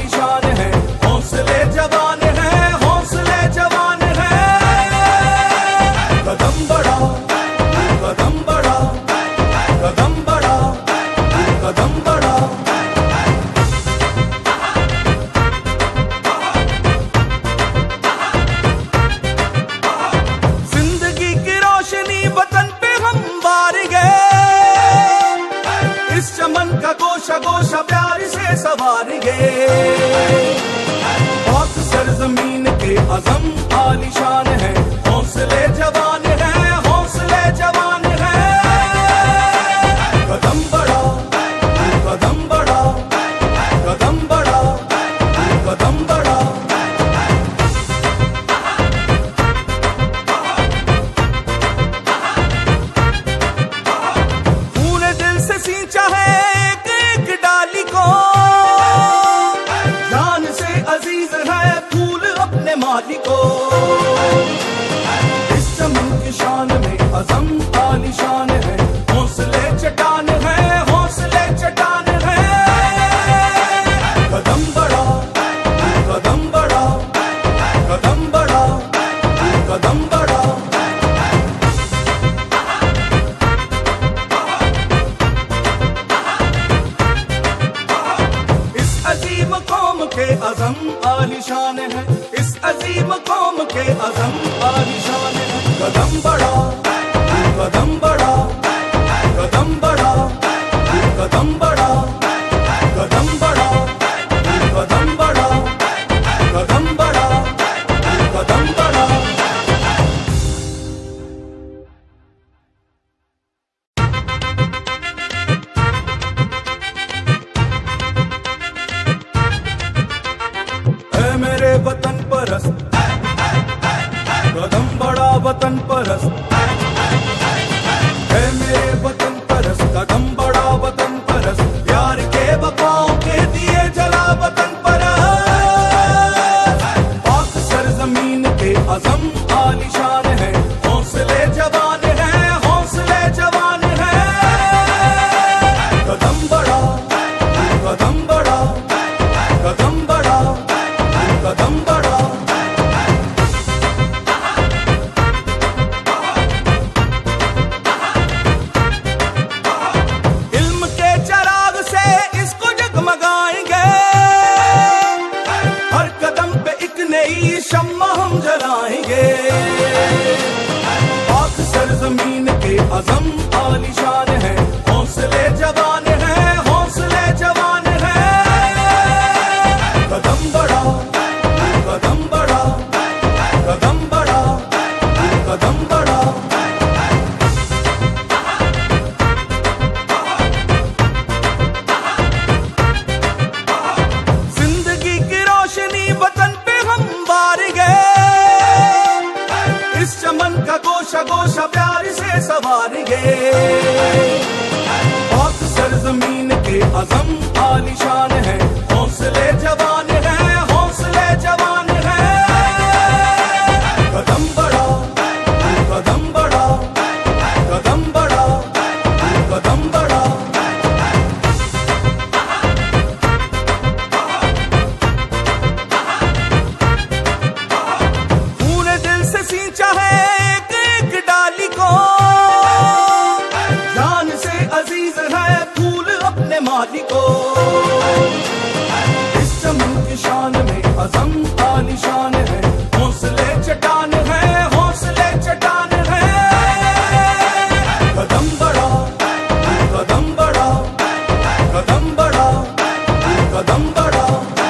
आलीशान है, हौसले जवान है, हौसले जवान है। कदम बढ़ा, कदम बढ़ा, कदम बढ़ा, कदम बढ़ा। जिंदगी की रोशनी वतन पे हम बार गए, इस चमन का गोशा गोशा प्यार से सवार गए। पाक सरजमीन के अज़म आलीशान है, हौसले जवान है, हौसले जवान है। कदम बढ़ा, कदम बढ़ा, कदम बढ़ा, कदम बढ़ा। पूरे दिल से सींचा है एक एक डाली को, जान से अजीज है फूल अपने माली को। इस चमन की शान में अज़म आलीशान है, हौसले चट्टान है, हौसले चट्टान है। कदम बढ़ा, कदम बढ़ा, कदम बढ़ा, कदम बढ़ा। इस अजीम कौम के अज़म आलीशान है, इस अजीम कौम के अज़म आलीशान है। कदम बढ़ा, कदम बढ़ा, कदम बढ़ा, कदम बढ़ा, कदम बढ़ा, कदम बढ़ा, कदम बढ़ा, कदम बढ़ा। है मेरे वतन परस्त, कदम बढ़ा वतन परस्त। है मेरे वतन परस्त, कदम बढ़ा वतन परस्त। यार के वफाओं के दिए जला वतन परस्त। पाक सरजमीन के अज़म आलीशान है, हौसले जवान है, हौसले जवान है। कदम बढ़ा, कदम बढ़ा, कदम बढ़ा, कदम बढ़ा। इल्म के चराग से इसको जगमगाएंगे, हर कदम पे एक नई शम्मा हम जलाएंगे। पाक सरजमीन के अज़म आलीशान है, हौसले जवान है, हौसले जवान है। कदम बढ़ा, कदम बढ़ा, कदम बढ़ा, कदम बढ़ा। जिंदगी की रोशनी वतन पे हम बार गए, इस चमन का गोशा गोशा प्यार से सवार गए। पाक सरजमीन के अज़म आलीशान है, हौसले जवान है, हौसले जवान है। कदम बढ़ा, कदम बढ़ा, कदम बढ़ा, कदम बढ़ा। पूरे दिल से सींचा है एक एक डाली को, जान से अजीज है फूल अपने माली को। इस चमन की शान में अज़म आलीशान है, हौसले चट्टान है, हौसले चट्टान है। कदम बढ़ा, कदम बढ़ा, कदम बढ़ा, कदम बढ़ा।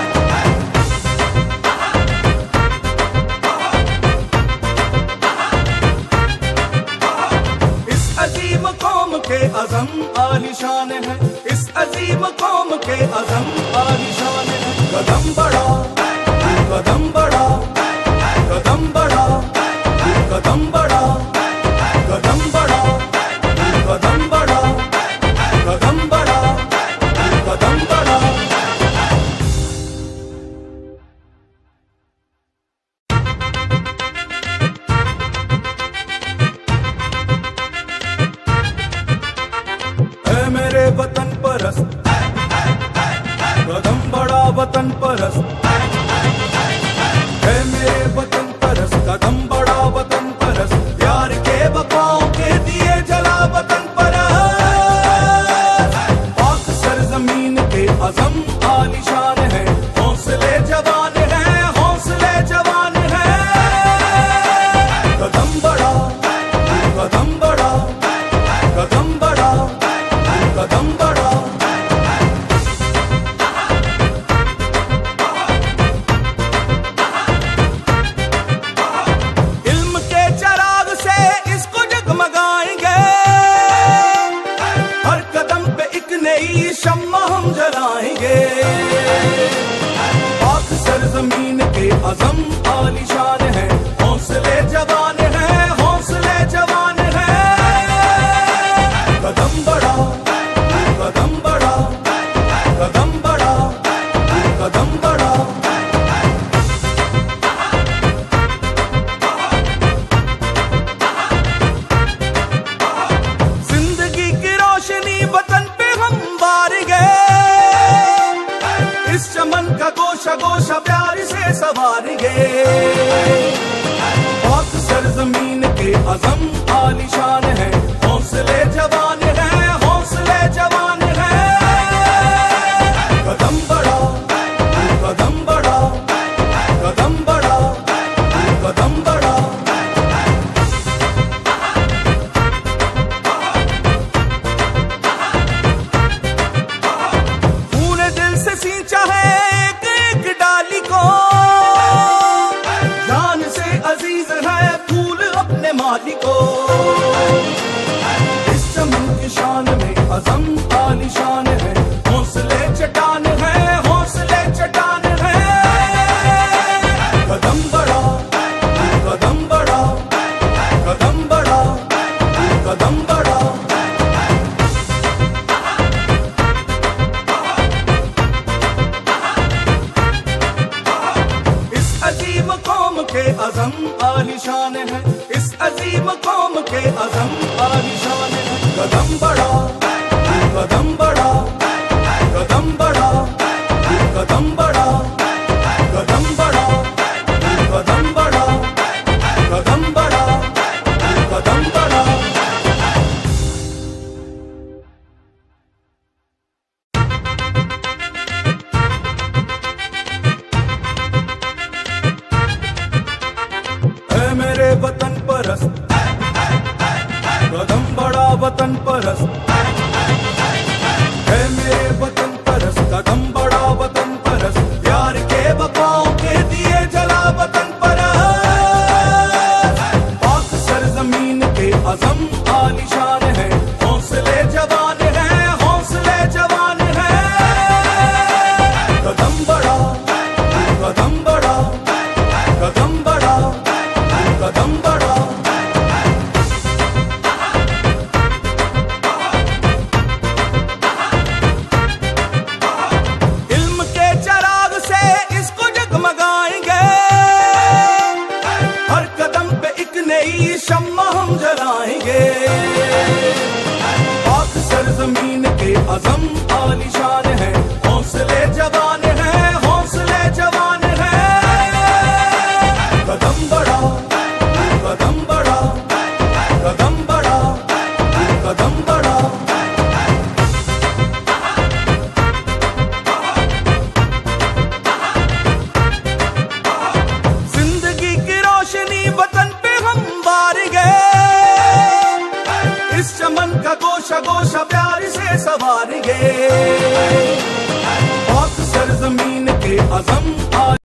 इस अजीम कौम के अज़म आलीशान है, इस अजीम कौम के अज़म आलीशान है। कदम बढ़ा, कदम बढ़ा, कदम बढ़ा, कदम बढ़ा, कदम बढ़ा, कदम बढ़ा, कदम बढ़ा, कदम बढ़ा। है मेरे वतन परस्त, कदम बढ़ा वतन परस्त। परस्त है मेरे वतन परस्त, कदम बढ़ा वतन परस्त, प्यार के वफाओं के दिए जला वतन परस्त। पाक सरजमीन के अज़म आलिशान है, हौसले जवान है, हौसले जवान है। कदम बढ़ा, कदम बढ़ा, कदम बढ़ा, कदम बढ़ा। इल्म के चराग से इसको जगमगाएंगे, हर कदम पे एक नई शम्मा हम जलाएंगे। पाक सरजमीन के अज़म आलिशान है, हौसले जवान है, हौसले जवान है। कदम बढ़ा, कदम बढ़ा, कदम बढ़ा, कदम बढ़ा। जिंदगी की रोशनी वतन पे हम बारेंगे, इस चमन का गोशा गोशा प्यार से सवारेंगे। पाक सरजमीन के अज़म आलिशान है, हौसले जवान है, हौसले जवान है। कदम बढ़ा, कदम बढ़ा, कदम बढ़ा, कदम बढ़ा। पूरे दिल से सींचा है एक एक डाली को, जान से अजीज है फूल अपने माली को। इस चमन की शान में अज़म आलिशान है, हौसले चट्टान है, हौसले चट्टान है। कदम बढ़ा, कदम बढ़ा, कदम बढ़ा, कदम बढ़ा। इस अजीम कौम के अज़म आलिशान है, इस अजीम कौम के अज़म आलिशान है। कदम बढ़ा, कदम बढ़ा, कदम बढ़ा, कदम बढ़ा, कदम बढ़ा, कदम बढ़ा, कदम बढ़ा, कदम बढ़ा। है मेरे वतन परस्त, कदम बढ़ा वतन परस्त है मेरे वतन परस्त, कदम बढ़ा वतन परस्त, प्यार के वफाओं के दिए जला वतन परस्त। पाक सरजमीन के अज़म आलिशान है, हौसले जवान है, हौसले जवान है। कदम बढ़ा, कदम बढ़ा, कदम बढ़ा, कदम बढ़ा। इल्म के चराग से इसको जगमगाएंगे, हर कदम पे एक नई शम्मा हम जलाएंगे। पाक सरजमीन के अज़म आलिशान है, हौसले जवान है, हौसले जवान है। कदम बढ़ा, कदम बढ़ा, कदम बढ़ा, कदम बढ़ा। जिंदगी की रोशनी वतन पे हम बारेंगे, इस चमन का गोशा गोशा प्यार से सवारेंगे। पाक सरजमीन के अज़म